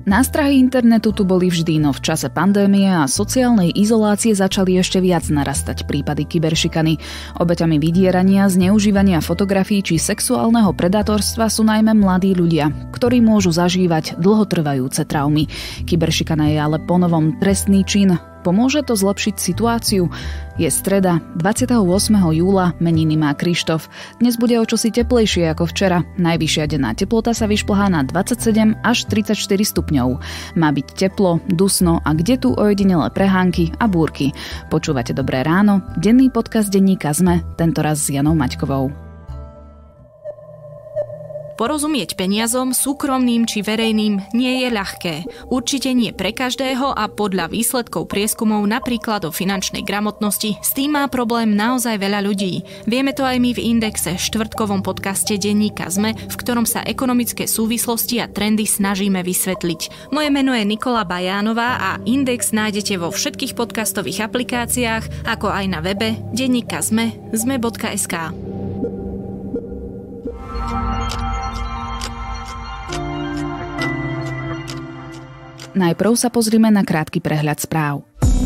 Nástrahy internetu tu boli vždy, no v čase pandémie a sociálnej izolácie začali ešte viac narastať prípady kyberšikany. Obeťami vydierania, zneužívania fotografií či sexuálneho predátorstva sú najmä mladí ľudia, ktorí môžu zažívať dlhotrvajúce traumy. Kyberšikana je ale ponovom trestný čin. Pomôže to zlepšiť situáciu? Je streda, 28. júla, meniny má Krištof. Dnes bude o čosi teplejšie ako včera. Najvyššia denná teplota sa vyšplhá na 27 až 34 stupňov. Má byť teplo, dusno a kde tu ojedinelé prehánky a búrky. Počúvate Dobré ráno, denný podcast denníka SME, tentoraz s Janou Maťkovou. Porozumieť peniazom, súkromným či verejným, nie je ľahké. Určite nie pre každého a podľa výsledkov prieskumov napríklad o finančnej gramotnosti s tým má problém naozaj veľa ľudí. Vieme to aj my v Indexe, štvrtkovom podcaste denníka SME, v ktorom sa ekonomické súvislosti a trendy snažíme vysvetliť. Moje meno je Nikola Bajánová a Index nájdete vo všetkých podcastových aplikáciách, ako aj na webe denníka SME, sme.sk. Najprv sa pozrime na krátky prehľad správ.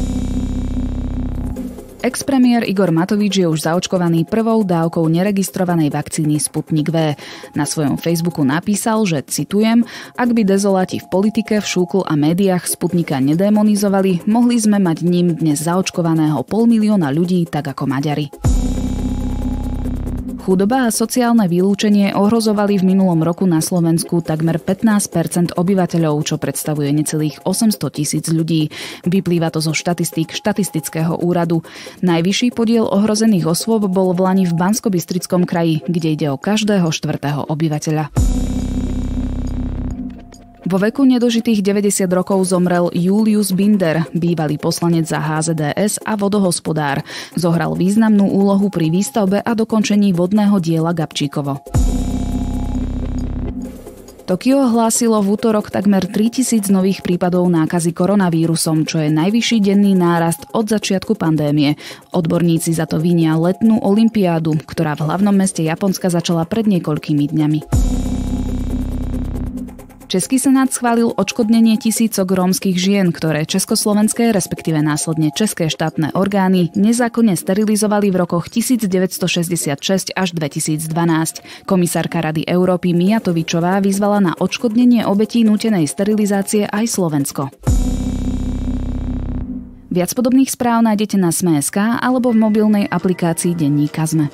Ex-premiér Igor Matovič je už zaočkovaný prvou dávkou neregistrovanej vakcíny Sputnik V. Na svojom Facebooku napísal, že, citujem, ak by dezoláti v politike, v šúklu a médiách Sputnika nedémonizovali, mohli sme mať ním dnes zaočkovaného 500 000 ľudí, tak ako Maďari. Chudoba a sociálne vylúčenie ohrozovali v minulom roku na Slovensku takmer 15% obyvateľov, čo predstavuje necelých 800 000 ľudí. Vyplýva to zo štatistík štatistického úradu. Najvyšší podiel ohrozených osôb bol v lani v Banskobystrickom kraji, kde ide o každého 4. obyvateľa. Vo veku nedožitých 90 rokov zomrel Julius Binder, bývalý poslanec za HZDS a vodohospodár. Zohral významnú úlohu pri výstavbe a dokončení vodného diela Gabčíkovo. Tokio hlásilo v útorok takmer 3000 nových prípadov nákazy koronavírusom, čo je najvyšší denný nárast od začiatku pandémie. Odborníci za to vinia letnú olympiádu, ktorá v hlavnom meste Japonska začala pred niekoľkými dňami. Český senát schválil odškodnenie tisícok rómskych žien, ktoré československé, respektíve následne české štátne orgány nezákonne sterilizovali v rokoch 1966 až 2012. Komisárka Rady Európy Mijatovičová vyzvala na odškodnenie obetí nútenej sterilizácie aj Slovensko. Viac podobných správ nájdete na Sme.sk alebo v mobilnej aplikácii denníka SME.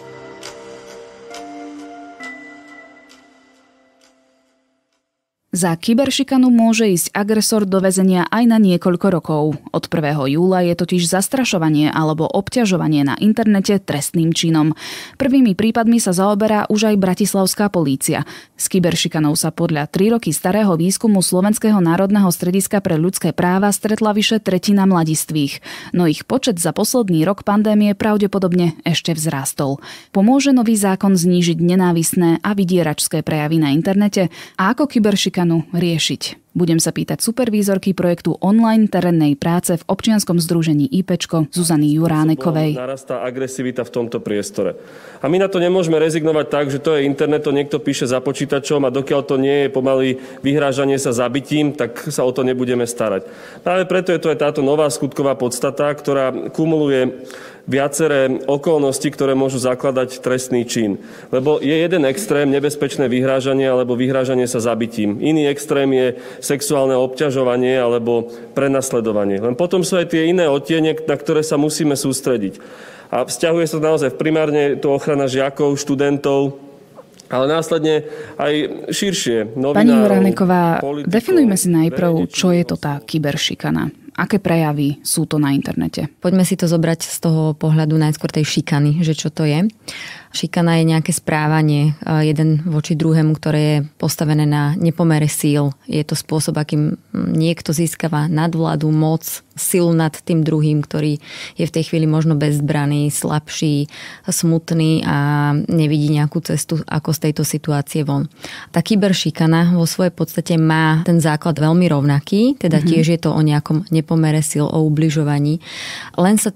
Za kyberšikanu môže ísť agresor do väzenia aj na niekoľko rokov. Od 1. júla je totiž zastrašovanie alebo obťažovanie na internete trestným činom. Prvými prípadmi sa zaoberá už aj bratislavská polícia. S kyberšikanou sa podľa 3 roky starého výskumu Slovenského národného strediska pre ľudské práva stretla vyše tretina mladistvých. No ich počet za posledný rok pandémie pravdepodobne ešte vzrástol. Pomôže nový zákon znížiť nenávistné a vydieračské prejavy na internete? A ako kyberšikanu riešiť? Budem sa pýtať supervízorky projektu online terénnej práce v občianskom združení IPčko Zuzany Juránekovej. Narastá agresivita v tomto priestore. A my na to nemôžeme rezignovať tak, že to je internet, to niekto píše za počítačom a dokiaľ to nie je pomaly vyhrážanie sa zabitím, tak sa o to nebudeme starať. Práve preto je to aj táto nová skutková podstata, ktorá kumuluje viaceré okolnosti, ktoré môžu zakladať trestný čin. Lebo je jeden extrém nebezpečné vyhrážanie alebo vyhrážanie sa zabitím. Iný extrém je sexuálne obťažovanie alebo prenasledovanie. Len potom sú aj tie iné odtiene, na ktoré sa musíme sústrediť. A vzťahuje sa naozaj primárne to ochrana žiakov, študentov, ale následne aj širšie novinárov. Pani Juráneková, definujme si najprv, čo je to tá kyberšikana. Aké prejavy sú to na internete? Poďme si to zobrať z toho pohľadu najskôr tej šikany, že čo to je. Šikana je nejaké správanie jeden voči druhému, ktoré je postavené na nepomere síl. Je to spôsob, akým niekto získava nadvládu, moc, silu nad tým druhým, ktorý je v tej chvíli možno bezbraný, slabší, smutný a nevidí nejakú cestu, ako z tejto situácie von. Tá kyberšikana vo svojej podstate má ten základ veľmi rovnaký, teda tiež je to o nejakom nepomere síl, o ubližovaní. Len sa to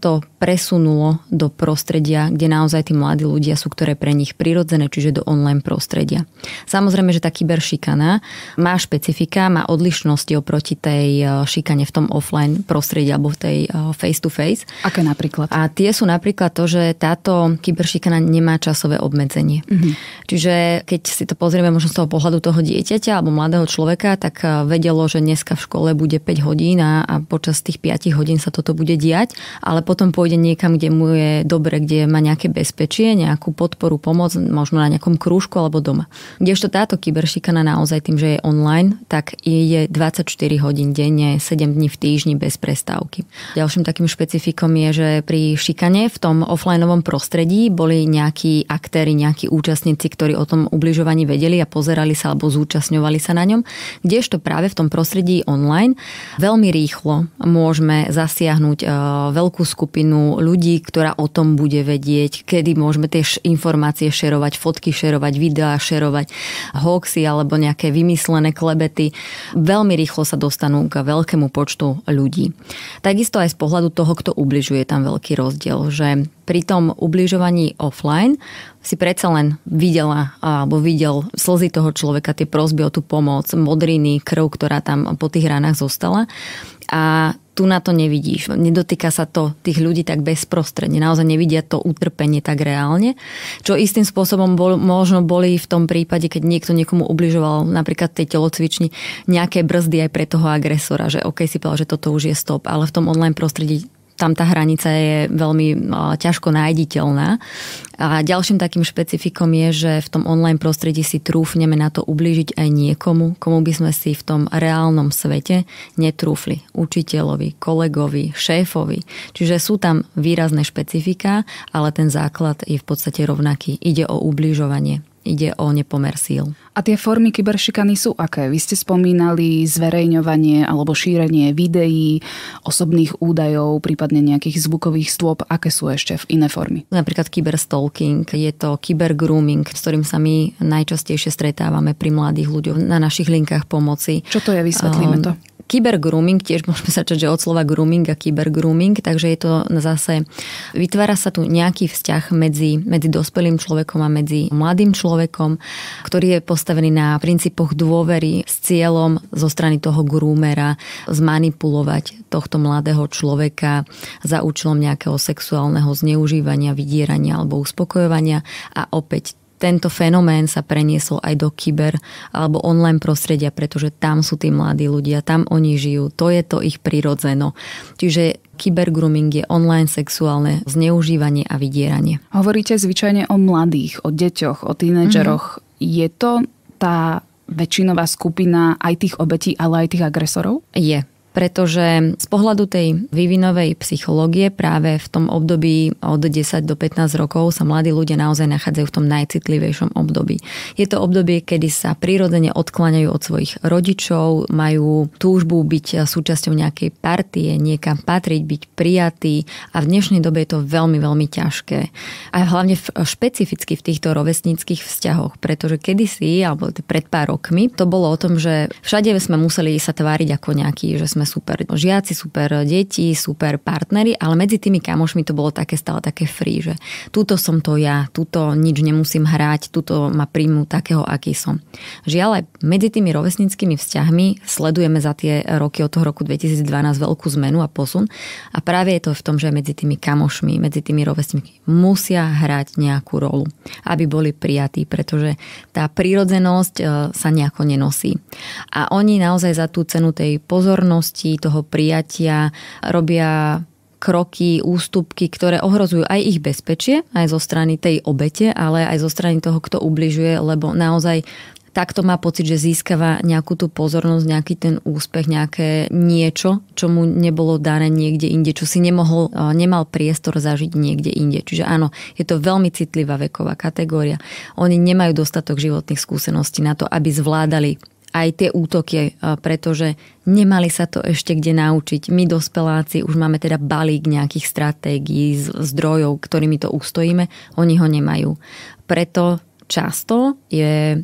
presunulo do prostredia, kde naozaj tí mladí ľudia sú, ktoré pre nich prirodzené, čiže do online prostredia. Samozrejme, že tá kyberšikana má špecifika, má odlišnosti oproti tej šikane v tom offline prostredí alebo v tej face-to-face. Aké napríklad? A tie sú napríklad to, že táto kyberšikana nemá časové obmedzenie. Čiže keď si to pozrieme možno z toho pohľadu toho dieťaťa alebo mladého človeka, tak vedelo, že dneska v škole bude 5 hodín a počas tých 5 hodín sa toto bude diať, ale potom pôjde niekam, kde mu je dobre, kde má nejaké bezpečie, nejakú podporu, pomoc, možno na nejakom krúžku alebo doma. Kdežto táto kyberšikana naozaj tým, že je online, tak je 24 hodín denne, 7 dní v týždni bez prestávky. Ďalším takým špecifikom je, že pri šikane v tom offlineovom prostredí boli nejakí aktéri, nejakí účastníci, ktorí o tom ubližovaní vedeli a pozerali sa alebo zúčastňovali sa na ňom. Kdežto práve v tom prostredí online veľmi rýchlo môžeme zasiahnuť veľkú skupinu ľudí, ktorá o tom bude vedieť, kedy môžeme tie informácie šerovať, fotky šerovať, videá šerovať, hoaxy alebo nejaké vymyslené klebety. Veľmi rýchlo sa dostanú k veľkému počtu ľudí. Takisto aj z pohľadu toho, kto ubližuje, tam veľký rozdiel, že pri tom ubližovaní offline si predsa len videla alebo videl slzy toho človeka, tie prosby o tú pomoc, modriny, krv, ktorá tam po tých ranách zostala. A tu na to nevidíš. Nedotýka sa to tých ľudí tak bezprostredne. Naozaj nevidia to utrpenie tak reálne. Čo istým spôsobom možno boli v tom prípade, keď niekto niekomu ubližoval napríklad tej telocvični nejaké brzdy aj pre toho agresora, že OK, si povedal, že toto už je stop, ale v tom online prostredí tam tá hranica je veľmi ťažko nájditeľná. A ďalším takým špecifikom je, že v tom online prostredí si trúfneme na to ublížiť aj niekomu, komu by sme si v tom reálnom svete netrúfli. Učiteľovi, kolegovi, šéfovi. Čiže sú tam výrazné špecifika, ale ten základ je v podstate rovnaký. Ide o ubližovanie. Ide o nepomer síl. A tie formy kyberšikany sú aké? Vy ste spomínali zverejňovanie alebo šírenie videí, osobných údajov, prípadne nejakých zvukových stôp. Aké sú ešte v iné formy? Napríklad kyberstalking, je to kybergrooming, s ktorým sa my najčastejšie stretávame pri mladých ľuďoch na našich linkách pomoci. Čo to je? Vysvetlíme to. Kybergrooming, tiež môžeme začať, že od slova grooming a kybergrooming, takže je to zase, vytvára sa tu nejaký vzťah medzi dospelým človekom a medzi mladým človekom, ktorý je postavený na princípoch dôvery s cieľom zo strany toho groomera zmanipulovať tohto mladého človeka za účelom nejakého sexuálneho zneužívania, vydierania alebo uspokojovania a opäť tento fenomén sa preniesol aj do kyber alebo online prostredia, pretože tam sú tí mladí ľudia, tam oni žijú, to je to ich prirodzeno. Čiže kybergrooming je online sexuálne zneužívanie a vydieranie. Hovoríte zvyčajne o mladých, o deťoch, o tínedžeroch. Je to tá väčšinová skupina aj tých obetí, ale aj tých agresorov? Je. Pretože z pohľadu tej vývinovej psychológie práve v tom období od 10 do 15 rokov sa mladí ľudia naozaj nachádzajú v tom najcitlivejšom období. Je to obdobie, kedy sa prirodzene odkláňajú od svojich rodičov, majú túžbu byť súčasťou nejakej partie, niekam patriť, byť prijatý a v dnešnej dobe je to veľmi, veľmi ťažké. A hlavne špecificky v týchto rovesníckych vzťahoch, pretože kedysi, alebo pred pár rokmi, to bolo o tom, že všade sme museli sa tváriť ako nejaký, že sme super žiaci, super deti, super partneri, ale medzi tými kamošmi to bolo také stále také free, že tuto som to ja, tuto nič nemusím hrať, tuto ma príjmu takého, aký som. Žiaľ, aj medzi tými rovesníckymi vzťahmi sledujeme za tie roky od toho roku 2012 veľkú zmenu a posun a práve je to v tom, že medzi tými kamošmi, medzi tými rovesníkmi musia hrať nejakú rolu, aby boli prijatí, pretože tá prírodzenosť sa nejako nenosí. A oni naozaj za tú cenu tej pozornosti, toho prijatia robia kroky, ústupky, ktoré ohrozujú aj ich bezpečie, aj zo strany tej obete, ale aj zo strany toho, kto ubližuje, lebo naozaj takto má pocit, že získava nejakú tú pozornosť, nejaký ten úspech, nejaké niečo, čo mu nebolo dané niekde inde, čo si nemal priestor zažiť niekde inde. Čiže áno, je to veľmi citlivá veková kategória. Oni nemajú dostatok životných skúseností na to, aby zvládali aj tie útoky, pretože nemali sa to ešte kde naučiť. My dospeláci už máme teda balík nejakých stratégií, zdrojov, ktorými to ustojíme. Oni ho nemajú. Preto často je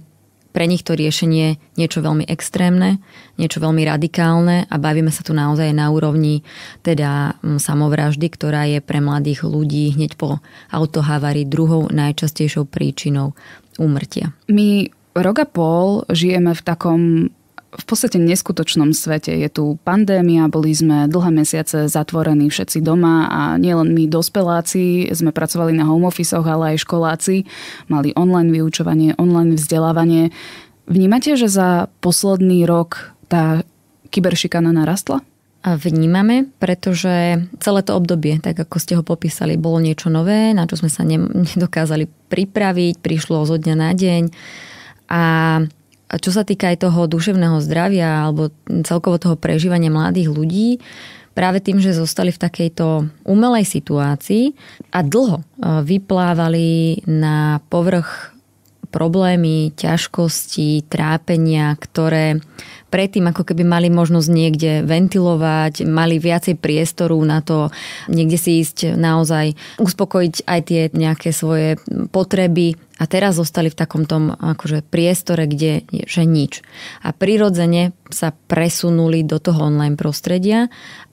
pre nich to riešenie niečo veľmi extrémne, niečo veľmi radikálne a bavíme sa tu naozaj na úrovni teda samovraždy, ktorá je pre mladých ľudí hneď po autohavárii druhou najčastejšou príčinou úmrtia. My rok a pol žijeme v takom v podstate neskutočnom svete. Je tu pandémia, boli sme dlhé mesiace zatvorení všetci doma a nielen my dospeláci sme pracovali na home office-och, ale aj školáci mali online vyučovanie, online vzdelávanie. Vnímate, že za posledný rok tá kyberšikana narastla? A vnímame, pretože celé to obdobie, tak ako ste ho popísali, bolo niečo nové, na čo sme sa nedokázali pripraviť, prišlo zo dňa na deň. A čo sa týka aj toho duševného zdravia alebo celkovo toho prežívania mladých ľudí, práve tým, že zostali v takejto umelej situácii a dlho vyplávali na povrch problémy, ťažkosti, trápenia, ktoré predtým ako keby mali možnosť niekde ventilovať, mali viacej priestoru na to niekde si ísť naozaj uspokojiť aj tie nejaké svoje potreby a teraz zostali v takom tom akože priestore, kde je že nič. A prirodzene sa presunuli do toho online prostredia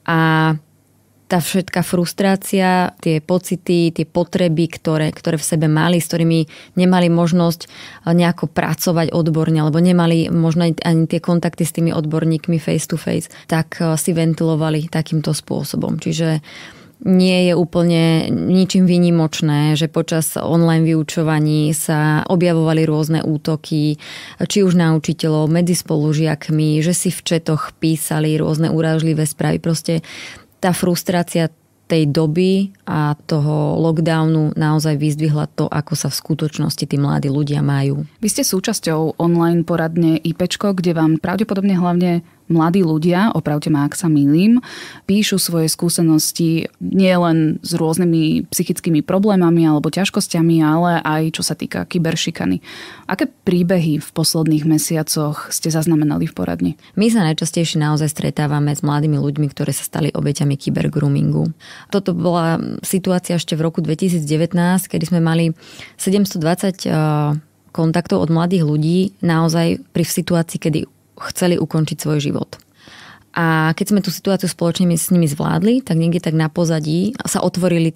a tá všetká frustrácia, tie pocity, tie potreby, ktoré v sebe mali, s ktorými nemali možnosť nejako pracovať odborne, alebo nemali možno ani tie kontakty s tými odborníkmi face to face, tak si ventilovali takýmto spôsobom. Čiže nie je úplne ničím výnimočné, že počas online vyučovaní sa objavovali rôzne útoky, či už na učiteľov, medzi spolužiakmi, že si v četoch písali rôzne urážlivé správy. Proste tá frustrácia tej doby a toho lockdownu naozaj vyzdvihla to, ako sa v skutočnosti tí mladí ľudia majú. Vy ste súčasťou online poradne IPčko, kde vám pravdepodobne hlavne mladí ľudia, opravte ma, ak sa mýlim, píšu svoje skúsenosti nielen s rôznymi psychickými problémami alebo ťažkosťami, ale aj čo sa týka kyberšikany. Aké príbehy v posledných mesiacoch ste zaznamenali v poradni? My sa najčastejšie naozaj stretávame s mladými ľuďmi, ktorí sa stali obeťami kybergroomingu. Toto bola situácia ešte v roku 2019, kedy sme mali 720 kontaktov od mladých ľudí naozaj pri situácii, kedy chceli ukončiť svoj život. A keď sme tú situáciu spoločne s nimi zvládli, tak niekde tak na pozadí sa otvorili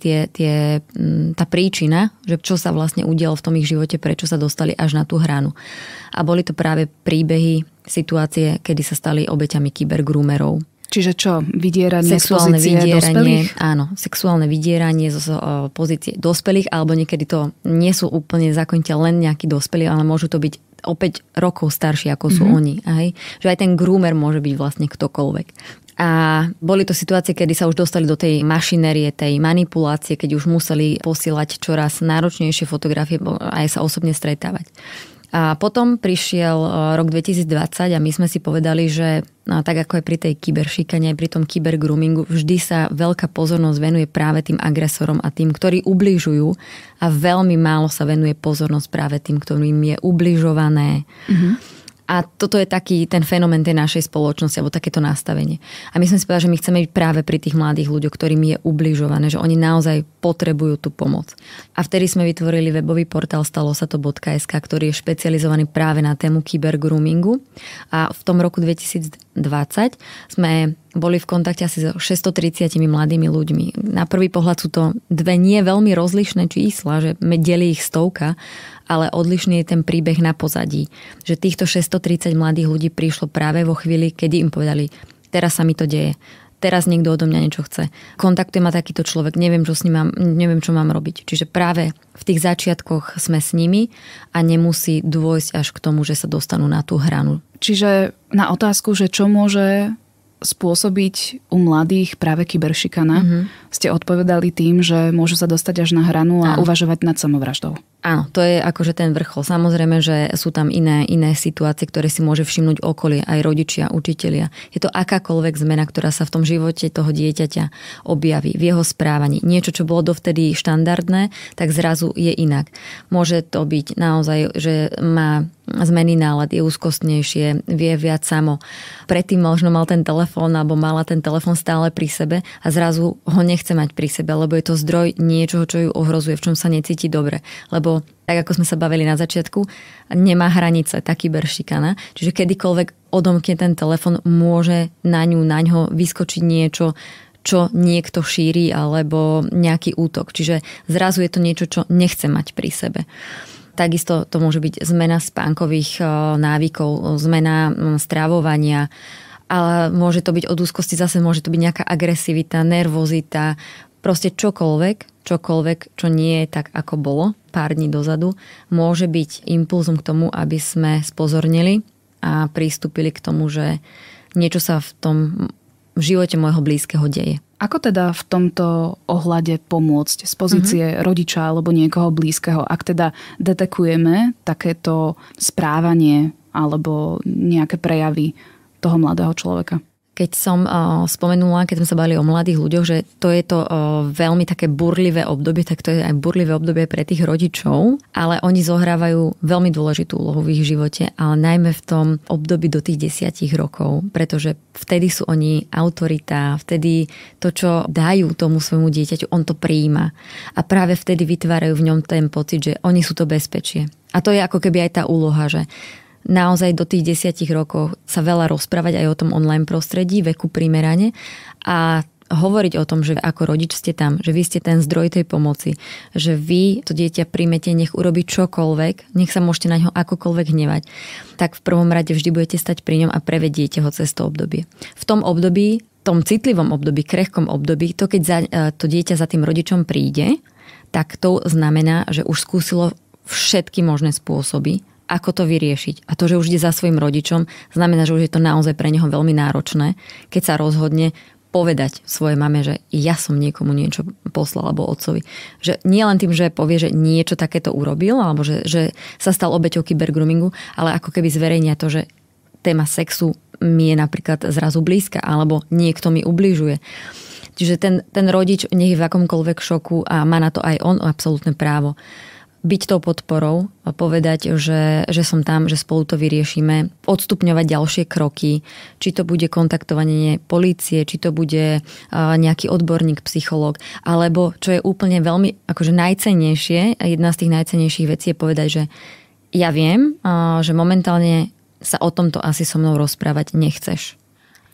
tá príčina, že čo sa vlastne udialo v tom ich živote, prečo sa dostali až na tú hranu. A boli to práve príbehy, situácie, kedy sa stali obeťami kybergroomerov. Čiže čo? Vydieranie z sexuálne pozície dospelých? Áno, sexuálne vydieranie zo pozície dospelých, alebo niekedy to nie sú úplne zákonite len nejakí dospelí, ale môžu to byť opäť rokov starší, ako sú oni. Aj? Že aj ten groomer môže byť vlastne ktokoľvek. A boli to situácie, kedy sa už dostali do tej mašinérie, tej manipulácie, keď už museli posielať čoraz náročnejšie fotografie a aj sa osobne stretávať. A potom prišiel rok 2020 a my sme si povedali, že tak ako aj pri tej kyberšikane, aj pri tom kybergroomingu, vždy sa veľká pozornosť venuje práve tým agresorom a tým, ktorí ubližujú a veľmi málo sa venuje pozornosť práve tým, ktorým je ubližované. A toto je taký ten fenomén tej našej spoločnosti, alebo takéto nastavenie. A my sme si povedali, že my chceme byť práve pri tých mladých ľuďoch, ktorým je ubližované, že oni naozaj potrebujú tú pomoc. A vtedy sme vytvorili webový portál stalosato.sk, ktorý je špecializovaný práve na tému kybergroomingu. A v tom roku 2020 sme boli v kontakte asi so 630 mladými ľuďmi. Na prvý pohľad sú to dve nie veľmi rozlišné čísla, že delí ich stovka, ale odlišný je ten príbeh na pozadí. Že týchto 630 mladých ľudí prišlo práve vo chvíli, kedy im povedali, teraz sa mi to deje, teraz niekto odo mňa niečo chce. Kontaktuje ma takýto človek, neviem, čo mám robiť. Čiže práve v tých začiatkoch sme s nimi a nemusí dôjsť až k tomu, že sa dostanú na tú hranu. Čiže na otázku, že čo môže spôsobiť u mladých práve kyberšikana, ste odpovedali tým, že môžu sa dostať až na hranu a uvažovať nad samovraždou. Áno, to je akože ten vrchol. Samozrejme, že sú tam iné situácie, ktoré si môže všimnúť okolie, aj rodičia, učitelia. Je to akákoľvek zmena, ktorá sa v tom živote toho dieťaťa objaví, v jeho správaní. Niečo, čo bolo dovtedy štandardné, tak zrazu je inak. Môže to byť naozaj, že má zmeny nálad, je úzkostnejšie, vie viac samo. Predtým možno mal ten telefón alebo mala ten telefón stále pri sebe a zrazu ho nechce mať pri sebe, lebo je to zdroj niečoho, čo ju ohrozuje, v čom sa necíti dobre. Lebo tak ako sme sa bavili na začiatku, nemá hranice tá kyberšikana. Čiže kedykoľvek odomkne ten telefon, môže na ňo vyskočiť niečo, čo niekto šíri, alebo nejaký útok. Čiže zrazu je to niečo, čo nechce mať pri sebe. Takisto to môže byť zmena spánkových návykov, zmena stravovania, ale môže to byť od úzkosti, zase môže to byť nejaká agresivita, nervozita, proste čokoľvek, čo nie je tak, ako bolo pár dní dozadu, môže byť impulzom k tomu, aby sme spozornili a pristúpili k tomu, že niečo sa v živote môjho blízkeho deje. Ako teda v tomto ohľade pomôcť z pozície rodiča alebo niekoho blízkeho, ak teda detekujeme takéto správanie alebo nejaké prejavy toho mladého človeka? Keď som spomenula, keď sme sa bavili o mladých ľuďoch, že to je to veľmi také burlivé obdobie, tak to je aj burlivé obdobie pre tých rodičov, ale oni zohrávajú veľmi dôležitú úlohu v ich živote, ale najmä v tom období do tých 10 rokov, pretože vtedy sú oni autorita, vtedy to, čo dajú tomu svojmu dieťaťu, on to prijíma. A práve vtedy vytvárajú v ňom ten pocit, že oni sú to bezpečie. A to je ako keby aj tá úloha, že naozaj do tých 10 rokov sa veľa rozprávať aj o tom online prostredí, veku primerane a hovoriť o tom, že ako rodič ste tam, že vy ste ten zdroj tej pomoci, že vy to dieťa príjmete, nech urobí čokoľvek, nech sa môžete na ňo akokoľvek hnevať, tak v prvom rade vždy budete stať pri ňom a prevediete ho cez to obdobie. V tom období, tom citlivom období, krehkom období, to keď to dieťa za tým rodičom príde, tak to znamená, že už skúsilo všetky možné spôsoby, ako to vyriešiť. A to, že už ide za svojim rodičom, znamená, že už je to naozaj pre neho veľmi náročné, keď sa rozhodne povedať svojej mame, že ja som niekomu niečo poslal, alebo otcovi. Že nie len tým, že povie, že niečo takéto urobil, alebo že sa stal obeťou kybergroomingu, ale ako keby zverejnia to, že téma sexu mi je napríklad zrazu blízka, alebo niekto mi ubližuje. Čiže ten rodič nech je v akomkoľvek šoku a má na to aj on absolútne právo. Byť tou podporou a povedať, že som tam, že spolu to vyriešime, odstupňovať ďalšie kroky, či to bude kontaktovanie polície, či to bude nejaký odborník, psychológ, alebo čo je úplne veľmi akože najcennejšie, jedna z tých najcennejších vecí je povedať, že ja viem, že momentálne sa o tomto asi so mnou rozprávať nechceš.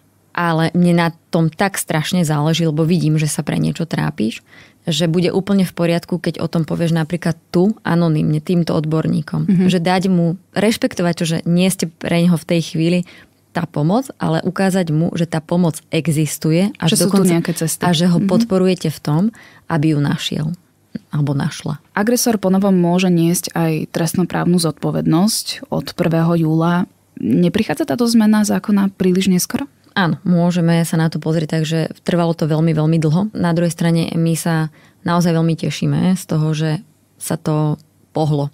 Ale mne na tom tak strašne záleží, lebo vidím, že sa pre niečo trápiš, že bude úplne v poriadku, keď o tom povieš napríklad tu, anonymne, týmto odborníkom. Že dať mu, rešpektovať to, že nie ste pre neho v tej chvíli tá pomoc, ale ukázať mu, že tá pomoc existuje a že dokonca, nejaké cesty. A že ho podporujete v tom, aby ju našiel alebo našla. Agresor ponovom môže niesť aj trestnoprávnu zodpovednosť od 1. júla. Neprichádza táto zmena zákona príliš neskoro? Áno, môžeme sa na to pozrieť, takže trvalo to veľmi, veľmi dlho. Na druhej strane my sa naozaj veľmi tešíme z toho, že sa to pohlo.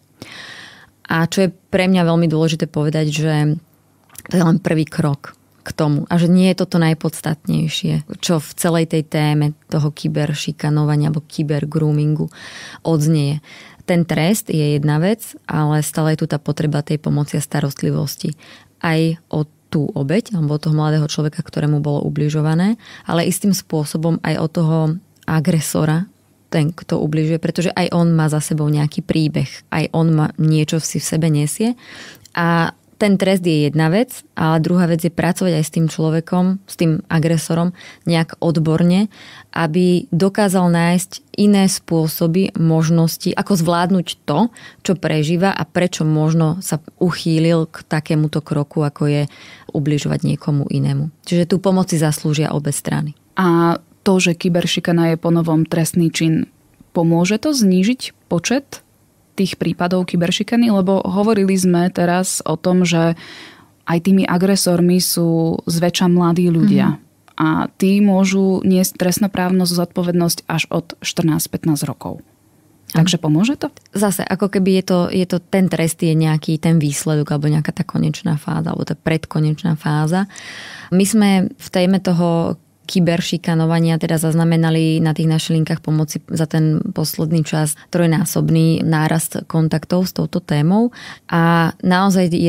A čo je pre mňa veľmi dôležité povedať, že to je len prvý krok k tomu. A že nie je toto najpodstatnejšie, čo v celej tej téme toho kyberšikanovania alebo kybergroomingu odznieje. Ten trest je jedna vec, ale stále je tu tá potreba tej pomoci a starostlivosti. Aj od tú obeť, alebo toho mladého človeka, ktorému bolo ubližované, ale istým spôsobom aj od toho agresora, ten, kto ubližuje, pretože aj on má za sebou nejaký príbeh, aj on má niečo si v sebe nesie a ten trest je jedna vec, a druhá vec je pracovať aj s tým človekom, s tým agresorom nejak odborne, aby dokázal nájsť iné spôsoby, možnosti, ako zvládnuť to, čo prežíva a prečo možno sa uchýlil k takémuto kroku, ako je ubližovať niekomu inému. Čiže tú pomoc si zaslúžia obe strany. A to, že kyberšikana je ponovom trestný čin, pomôže to znížiť počet tých prípadov kyberšikany? Lebo hovorili sme teraz o tom, že aj tými agresormi sú zväčša mladí ľudia. A tí môžu niesť trestnoprávnu zodpovednosť až od 14-15 rokov. Takže pomôže to? Zase, ako keby je to ten trest je nejaký ten výsledok alebo nejaká tá konečná fáza alebo tá predkonečná fáza. My sme v téme toho kyberšikanovania teda zaznamenali na tých našich linkách pomoci za ten posledný čas trojnásobný nárast kontaktov s touto témou a naozaj je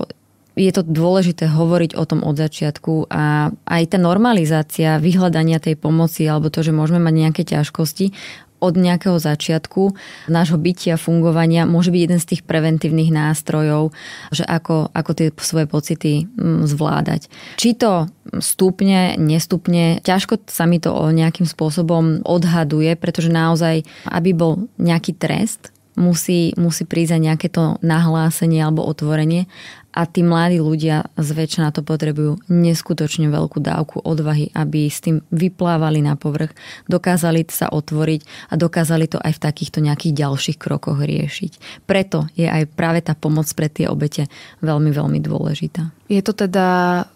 to dôležité hovoriť o tom od začiatku a aj tá normalizácia vyhľadania tej pomoci alebo to, že môžeme mať nejaké ťažkosti, od nejakého začiatku nášho bytia, fungovania môže byť jeden z tých preventívnych nástrojov, že ako tie svoje pocity zvládať. Či to stupne, nestupne, ťažko sa mi to nejakým spôsobom odhaduje, pretože naozaj, aby bol nejaký trest, musí prísť nejaké to nahlásenie alebo otvorenie a tí mladí ľudia zväčša na to potrebujú neskutočne veľkú dávku odvahy, aby s tým vyplávali na povrch, dokázali sa otvoriť a dokázali to aj v takýchto nejakých ďalších krokoch riešiť. Preto je aj práve tá pomoc pre tie obete veľmi, veľmi dôležitá. Je to teda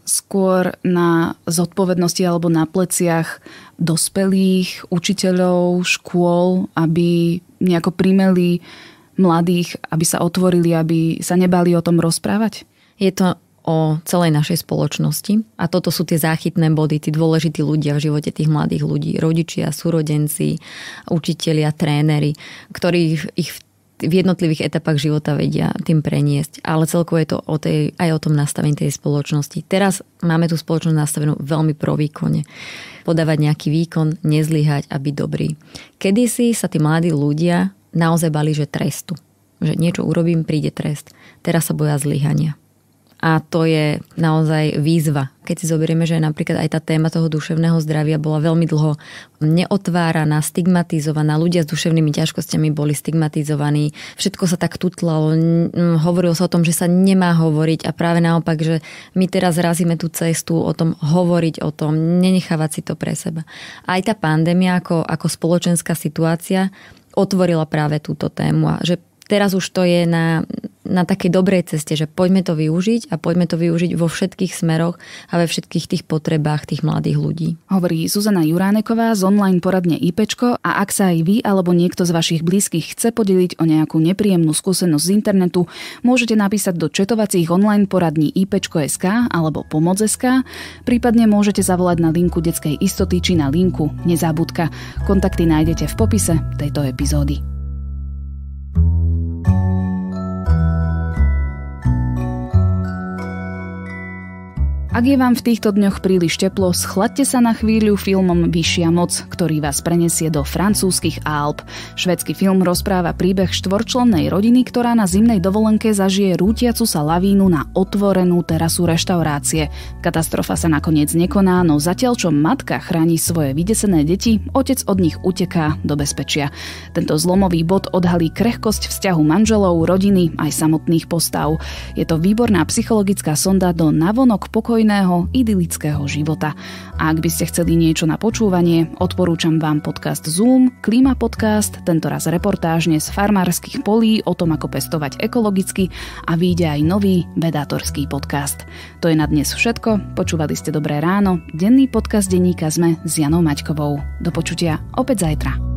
skôr na zodpovednosti alebo na pleciach dospelých, učiteľov, škôl, aby nejako primeli mladých, aby sa otvorili, aby sa nebali o tom rozprávať? Je to o celej našej spoločnosti a toto sú tie záchytné body, tí dôležití ľudia v živote tých mladých ľudí, rodičia, súrodenci, učitelia, tréneri, ktorí ich v jednotlivých etapách života vedia tým preniesť, ale celkovo je to aj o tom nastavení tej spoločnosti. Teraz máme tú spoločnosť nastavenú veľmi pro výkone. Podávať nejaký výkon, nezlyhať a byť dobrý. Kedysi sa tí mladí ľudia naozaj bali, že trestu. Že niečo urobím, príde trest. Teraz sa boja zlyhania. A to je naozaj výzva. Keď si zoberieme, že napríklad aj tá téma toho duševného zdravia bola veľmi dlho neotváraná, stigmatizovaná. Ľudia s duševnými ťažkosťami boli stigmatizovaní. Všetko sa tak tutlalo. Hovorilo sa o tom, že sa nemá hovoriť a práve naopak, že my teraz razíme tú cestu o tom hovoriť o tom, nenechávať si to pre seba. Aj tá pandémia ako spoločenská situácia otvorila práve túto tému a že teraz už to je na takej dobrej ceste, že poďme to využiť a poďme to využiť vo všetkých smeroch a ve všetkých tých potrebách tých mladých ľudí. Hovorí Zuzana Juráneková z online poradne IPčko a ak sa aj vy alebo niekto z vašich blízkych chce podeliť o nejakú nepríjemnú skúsenosť z internetu, môžete napísať do četovacích online poradní IPčko.sk alebo Pomoc.sk, prípadne môžete zavolať na linku detskej istoty či na linku Nezabudka. Kontakty nájdete v popise tejto epizódy. Ak je vám v týchto dňoch príliš teplo, schladte sa na chvíľu filmom Vyššia moc, ktorý vás prenesie do francúzskych Alp. Švédsky film rozpráva príbeh štvorčlennej rodiny, ktorá na zimnej dovolenke zažije rútiacu sa lavínu na otvorenú terasu reštaurácie. Katastrofa sa nakoniec nekoná, no zatiaľ čo matka chráni svoje vydesené deti, otec od nich uteká do bezpečia. Tento zlomový bod odhalí krehkosť vzťahu manželov, rodiny aj samotných postav. Je to výborná psychologická sonda do navonok pokojného idylického života. A ak by ste chceli niečo na počúvanie, odporúčam vám podcast Zoom, Klíma podcast, tentoraz reportážne z farmárskych polí o tom, ako pestovať ekologicky a vyjde aj nový vedátorský podcast. To je na dnes všetko. Počúvali ste Dobré ráno, denný podcast denníka SME s Janou Maťkovou. Do počutia opäť zajtra.